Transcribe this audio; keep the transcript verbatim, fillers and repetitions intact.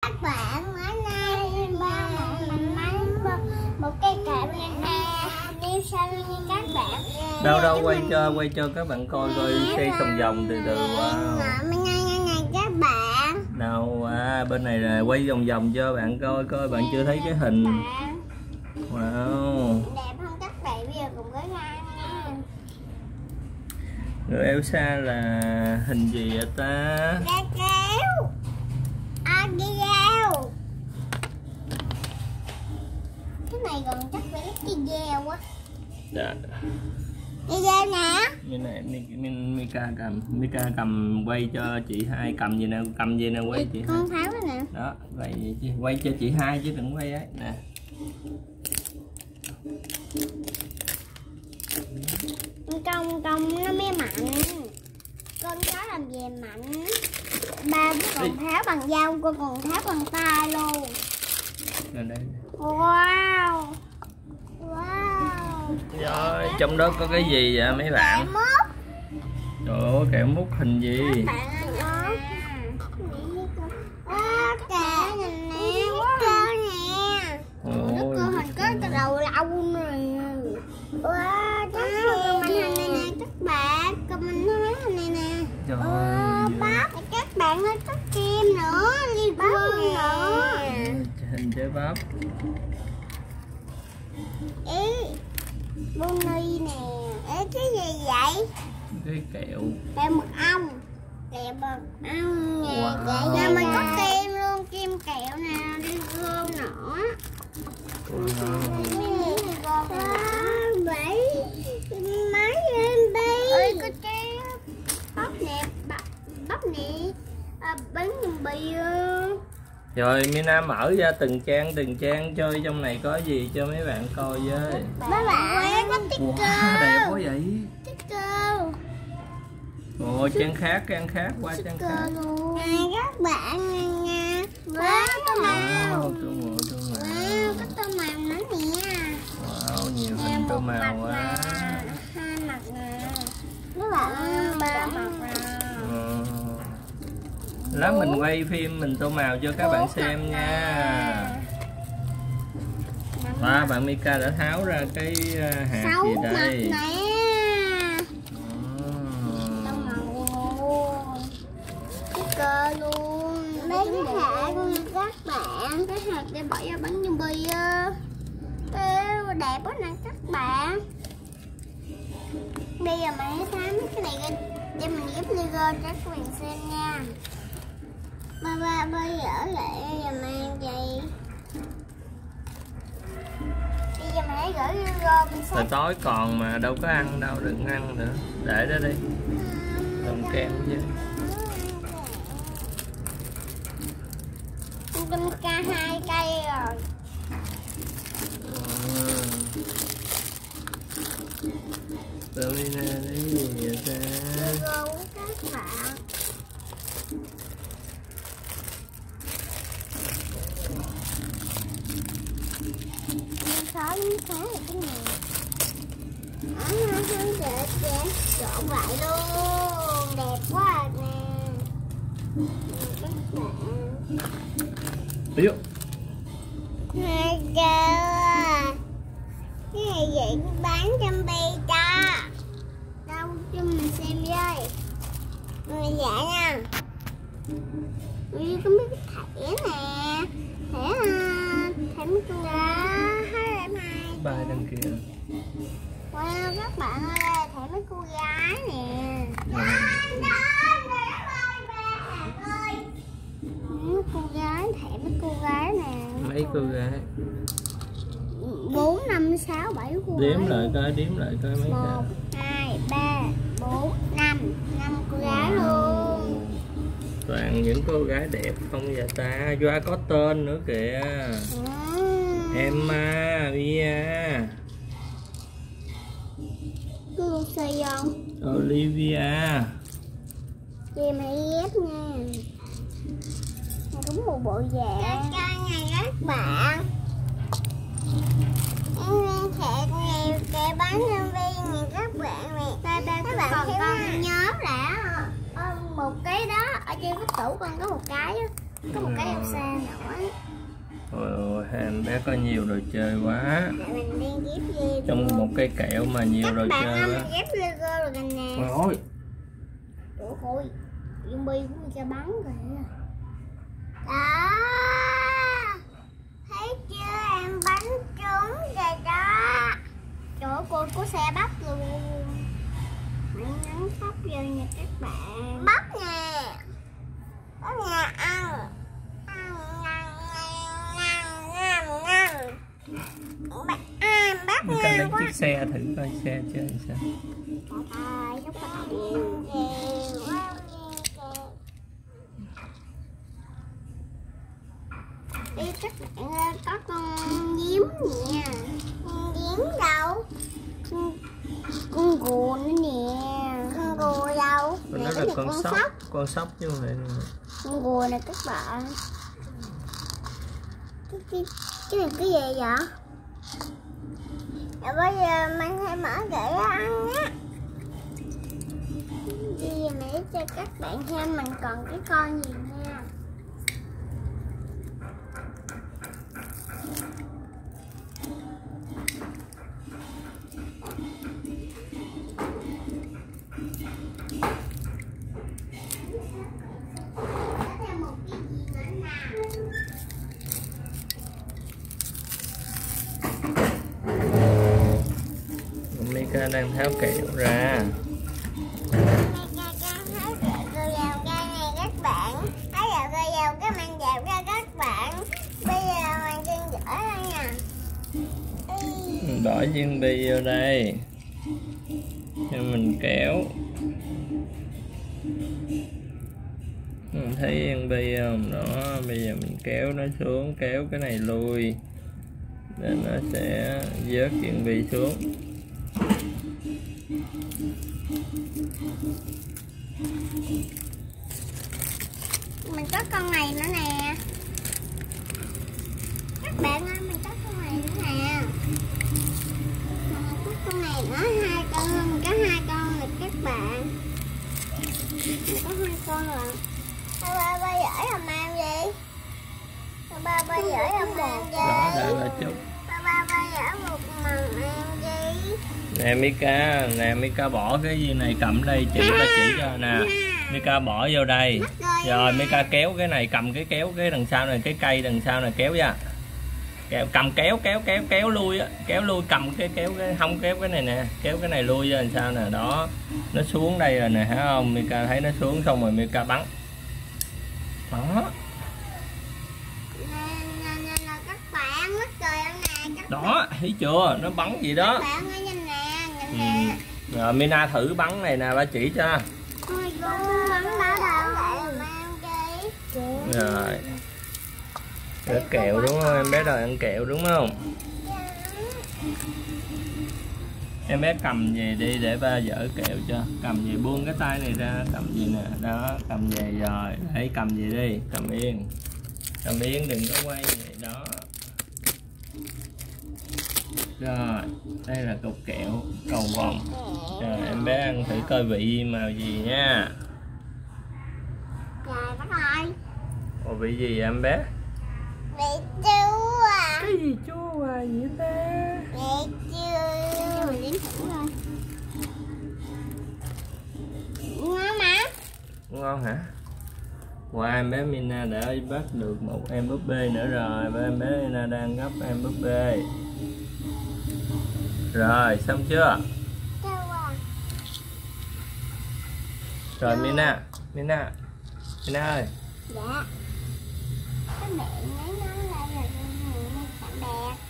Các bạn bữa nay ba mình lấy một cây kẹp này nè, đi sao nha các bạn. Đâu đâu quay cho quay cho các bạn coi coi cây sòng vòng từ từ. Wow. Bên này này các bạn. Đâu à, bên này là quay vòng vòng cho bạn coi coi bạn chưa thấy cái hình. Wow. Đẹp không các bạn, bây giờ cùng với Lan nha. Người Elsa là hình gì vậy ta? Cá kéo. À geo. Cái này còn chắc phải lấy cái geo quá. Dạ. Cái geo nè. Như này Mika cầm, Mika cầm quay cho chị hai, cầm gì nè, cầm gì nè quay chị hai. Con tháo đó nè. Đó, quay vậy chứ, quay cho chị hai chứ đừng quay ấy nè. Công công nó mới mạnh. Con chó làm gì mạnh. Ba còn tháo bằng dao, con còn tháo bằng tay luôn. Rồi đây. Wow. Wow. Rồi, trong đó có cái gì vậy mấy bạn? Trời ơi, kẹo mút hình gì? À, kẹo này nè, cơ nè. Ôi, cơ hình có từ đầu lâu rồi. Wow, cái hình này nè các bạn, cầm mình thấy hình này nè. Trời ơi, bắp các bạn ơi, có kem nữa, ly quân nữa. Hình trái bắp. Ý, Bonnie nè. Ê, cái gì vậy? Cái kẹo. Kẹo mật ong. Kẹo mật ong nè. Wow. Vậy mình có kem luôn, kem kẹo nè, ly gom nữa. Bảy mấy em đi. Ơi có cái bắp nè, bắp, bắp nè, à, bánh nhân bì. Rồi Mina mở ra từng trang từng trang chơi trong này có gì cho mấy bạn coi với. Mấy bạn có sticker. Wow, đẹp quá vậy. Sticker. Ồ, trang khác, trang khác qua trang khác. Nè các bạn nha. Wow, có màu. Wow, tô màu, tô màu. Wow, có tô màu nữa nè. Wow, nhiều hình tô màu quá. Hai mặt nè. Các bạn ba mặt nè. Lát mình quay phim mình tô màu cho các bạn xem nha. Ba bạn Mika đã tháo ra cái hạt gì đây? Tô màu luôn. Cơ luôn. Mấy cái hạt các bạn. Cái hạt để bỏ vào bánh nhân bì á. Đẹp quá nè các bạn. Bây giờ mình hãy tháo cái này ra để mình ghép Lego cho các bạn xem nha. Ba ba bây giờ lại giờ mang gì? Bây giờ mình hãy gửi Lego mình Rồi tối còn mà đâu có ăn đâu, đừng ăn nữa. Để đó đi. Cầm kem chứ. Con ca hai cây rồi. Tụi Mina lấy gì vậy ta? Lego của các bạn. Khó lắm, khá là cái này. Đó, nó đẹp đẹp. Trộn lại luôn. Đẹp quá nè. Các bạn. Yếu. Hai kìa. Cái này vậy bán trăm bi cho. Đâu cho mình xem với. Người dạ nha. Ui, có mấy cái thẻ nè. Thẻ thẻ mấy cô hai em hai. Ba đằng kia. Wow các bạn ơi, thẻ mấy cô gái nè. Mấy cô gái, thẻ mấy cô gái nè. Mấy cô gái. Bốn, năm, sáu, bảy cô gái. Đếm lại coi, đếm lại coi mấy Một, hai, ba, bốn, năm. Năm cô gái luôn. Toàn những cô gái đẹp không vậy ta? Doa có tên nữa kìa. Ừ. Emma, Mia, Cô xây không? Olivia. Chị mày ghép nha. Đúng một bộ dạng. Cho này các bạn. Em thẹt này kệ bánh nhân viên này các bạn này. Ba ba các bạn còn con nhớ là một cái đó ở trên cái tủ con có một cái đó. Có một cái Elsa nữa. hai em bé có nhiều đồ chơi quá. Để mình đi ghép Lego. Trong một cái kẹo mà nhiều Các đồ bạn chơi ơi, quá. mình ghép Lego rồi kìa nè. Ôi ôi. Ủa ôi, zombie của mình cho bắn kìa. Đó. Thấy chưa, em bắn trúng rồi đó. Trời ơi, cô có xe bắp luôn. Mình nhấn bắp vô nha các bạn. Bắp nè. Bắp nè ăn. Ăn, ăn, ăn, ăn, ăn. Bắp, ăn, bắp Mình cần lấy ngon quá. chiếc xe thử coi xe chơi sao. Trời ơi, các bạn nhìn kìa. Đi các bạn ơi, có con nhím nè. Con nhím đâu? Con, con gù nữa nè. Con gù đâu? Đó Này là cái con con sóc. sóc. Con sóc chứ không phải. Con gù nè các bạn. Cái, cái, cái này cái gì vậy? Rồi bây giờ mình hãy mở để ăn nhé. Bây giờ mình để cho các bạn xem mình còn cái con gì nha. Mika đang tháo kẹo ra. Mika đang tháo kẹo vào cây này các bạn. Tháo kẹo vào cái mình dẹp ra các bạn. Bây giờ mình chân dở ra nha. Mình bỏ viên bi vô đây cho mình kéo. Mình thấy viên bi không? Đó, bây giờ mình kéo nó xuống, kéo cái này lui để nó sẽ vớt viên bi xuống. Mình có con này nữa nè. Các bạn ơi, mình có con này nữa nè. Mình có con này nữa, hai con, mình có hai con này các bạn. Mình có hai con rồi. Ba ba ba giỏi làm em gì? Ba ba ba giỏi làm em gì? Đó, đây là chút. Ba ba ba giỏi một mần em gì? Nè Mika, nè Mika bỏ cái gì này cầm đây chị ta chỉ cho nè. Mika bỏ vô đây. Rồi Mika kéo cái này, cầm cái kéo cái đằng sau này, cái cây đằng sau này kéo ra. Kéo, cầm kéo kéo kéo kéo lui á, kéo lui cầm cái kéo cái không kéo cái này nè, kéo cái này lui ra làm sao nè, đó. Nó xuống đây rồi nè, thấy không? Mika thấy nó xuống xong rồi Mika bắn. Đó. Các bạn mất cười không nè? Các Đó, thấy chưa? Nó bắn gì đó. Các bạn ơi nhìn nè, nhìn Ừ. nè. Rồi Mina thử bắn này nè, ba chỉ cho. Ôi con bắn đá đá lại làm em chi? Rồi. Để kẹo đúng không? Em bé đòi ăn kẹo đúng không? Em bé cầm về đi để ba dỡ kẹo cho. Cầm về buông cái tay này ra, cầm gì nè, đó, cầm về rồi. Hãy cầm về đi, cầm yên. Cầm yên đừng có quay vậy đó. Rồi, đây là cục kẹo cầu vồng. Rồi em bé ăn thử coi vị màu gì nha. Trời đất ơi. Ồ, vị gì em bé? Vị chua à. Cái gì chua à vậy ta? Vị chua. Mình đến thử thôi. Ngon mà. Ngon hả? Wow, em bé Mina đã bắt được một em búp bê nữa rồi. Và em bé Mina đang gấp em búp bê. Rồi, xong chưa? Chua à. Rồi Mina, Mina, Mina ơi. Dạ. Cái miệng lấy nó lại rồi tạm biệt.